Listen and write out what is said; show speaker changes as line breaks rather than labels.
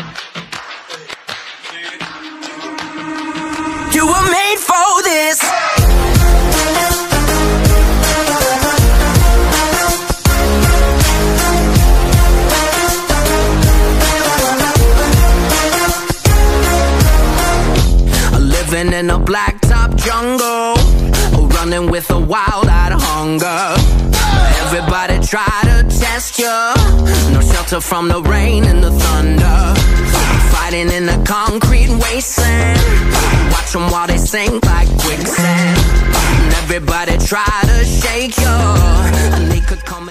You were made for this. Living in a blacktop jungle, running with a wild-eyed hunger. Everybody try to test you, no shelter from the rain and the thunder. Fighting in a concrete wasteland, watch them while they sink like quicksand. And everybody try to shake you, and they could come